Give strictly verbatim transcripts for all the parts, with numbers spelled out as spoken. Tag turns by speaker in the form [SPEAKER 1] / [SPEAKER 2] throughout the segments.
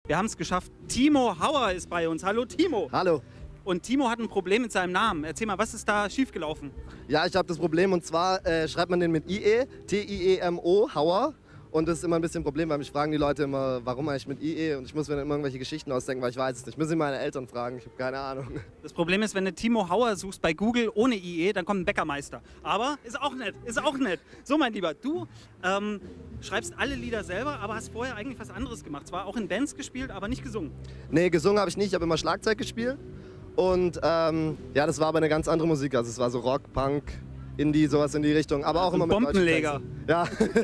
[SPEAKER 1] Wir haben es geschafft. Timo Hauer ist bei uns. Hallo Timo.
[SPEAKER 2] Hallo.
[SPEAKER 1] Und Timo hat ein Problem mit seinem Namen. Erzähl mal, was ist da schiefgelaufen?
[SPEAKER 2] Ja, ich habe das Problem und zwar äh, schreibt man den mit I E, T I E M O, Hauer. Und das ist immer ein bisschen ein Problem, weil mich fragen die Leute immer, warum eigentlich mit I E? Und ich muss mir dann immer irgendwelche Geschichten ausdenken, weil ich weiß es nicht. Ich muss meine Eltern fragen, ich habe keine Ahnung.
[SPEAKER 1] Das Problem ist, wenn du Timo Hauer suchst bei Google ohne I E, dann kommt ein Bäckermeister. Aber ist auch nett, ist auch nett. So, mein Lieber, du ähm, schreibst alle Lieder selber, aber hast vorher eigentlich was anderes gemacht. Zwar auch in Bands gespielt, aber nicht gesungen.
[SPEAKER 2] Nee, gesungen habe ich nicht, ich habe immer Schlagzeug gespielt. Und ähm, ja, das war aber eine ganz andere Musik. Also es war so Rock, Punk, Indie, sowas in die Richtung. Aber auch
[SPEAKER 1] Also
[SPEAKER 2] immer mit
[SPEAKER 1] Bombenleger.
[SPEAKER 2] Ja,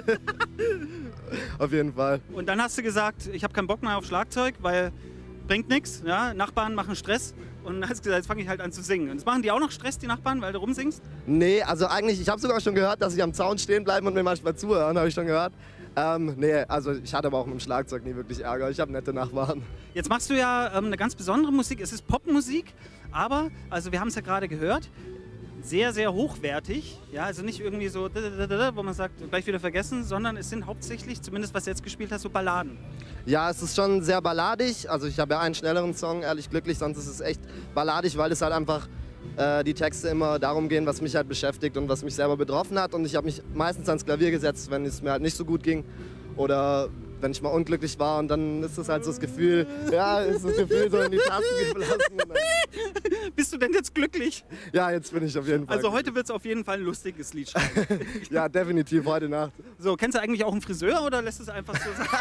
[SPEAKER 2] auf jeden Fall.
[SPEAKER 1] Und dann hast du gesagt, ich habe keinen Bock mehr auf Schlagzeug, weil bringt nichts. Ja? Nachbarn machen Stress. Und dann hast du gesagt, jetzt fange ich halt an zu singen. Und jetzt machen die auch noch Stress, die Nachbarn, weil du rumsingst?
[SPEAKER 2] Nee, also eigentlich, ich habe sogar schon gehört, dass sie am Zaun stehen bleiben und mir manchmal zuhören, habe ich schon gehört. Ähm, nee, also ich hatte aber auch mit dem Schlagzeug nie wirklich Ärger. Ich habe nette Nachbarn.
[SPEAKER 1] Jetzt machst du ja ähm, eine ganz besondere Musik. Es ist Popmusik, aber, also wir haben es ja gerade gehört, sehr, sehr hochwertig. Ja, also nicht irgendwie so, wo man sagt, gleich wieder vergessen, sondern es sind hauptsächlich, zumindest was du jetzt gespielt hast, so Balladen.
[SPEAKER 2] Ja, es ist schon sehr balladig. Also ich habe ja einen schnelleren Song, Ehrlich Glücklich, sonst ist es echt balladig, weil es halt einfach äh, die Texte immer darum gehen, was mich halt beschäftigt und was mich selber betroffen hat. Und ich habe mich meistens ans Klavier gesetzt, wenn es mir halt nicht so gut ging oder wenn ich mal unglücklich war, und dann ist das halt so das Gefühl, ja, ist das Gefühl so in die Tasten geflossen.
[SPEAKER 1] Bist du denn jetzt glücklich?
[SPEAKER 2] Ja, jetzt bin ich auf jeden Fall.
[SPEAKER 1] Also heute wird es auf jeden Fall ein lustiges Lied schreiben.
[SPEAKER 2] Ja, definitiv, heute Nacht.
[SPEAKER 1] So, kennst du eigentlich auch einen Friseur oder lässt es einfach so sein?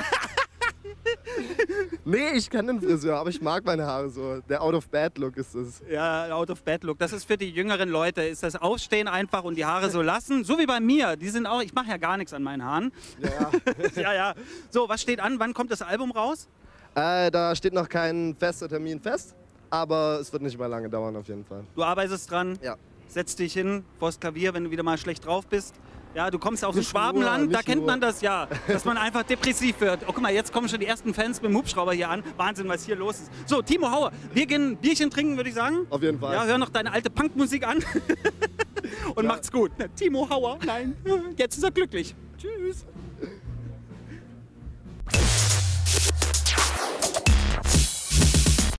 [SPEAKER 2] Nee, ich kenne den Friseur, aber ich mag meine Haare so. Der Out-of-Bed-Look ist es.
[SPEAKER 1] Ja, Out-of-Bed-Look. Das ist für die jüngeren Leute. Ist das Aufstehen einfach und die Haare so lassen. So wie bei mir. Die sind auch, ich mache ja gar nichts an meinen Haaren.
[SPEAKER 2] Ja, ja.
[SPEAKER 1] Ja, ja. So, was steht an? Wann kommt das Album raus?
[SPEAKER 2] Äh, da steht noch kein fester Termin fest, aber es wird nicht mehr lange dauern auf jeden Fall.
[SPEAKER 1] Du arbeitest dran.
[SPEAKER 2] Ja.
[SPEAKER 1] Setz dich hin vors Klavier, wenn du wieder mal schlecht drauf bist. Ja, du kommst aus dem
[SPEAKER 2] Nicht
[SPEAKER 1] Schwabenland,
[SPEAKER 2] nur,
[SPEAKER 1] da
[SPEAKER 2] nicht
[SPEAKER 1] kennt
[SPEAKER 2] nur.
[SPEAKER 1] man das ja, dass man einfach depressiv wird. Oh, guck mal, jetzt kommen schon die ersten Fans mit dem Hubschrauber hier an. Wahnsinn, was hier los ist. So, Timo Hauer, wir gehen ein Bierchen trinken, würde ich sagen.
[SPEAKER 2] Auf jeden Fall.
[SPEAKER 1] Ja, hör noch deine alte Punkmusik an. Und
[SPEAKER 2] Ja.
[SPEAKER 1] macht's gut. Timo Hauer, nein, jetzt ist er glücklich. Tschüss.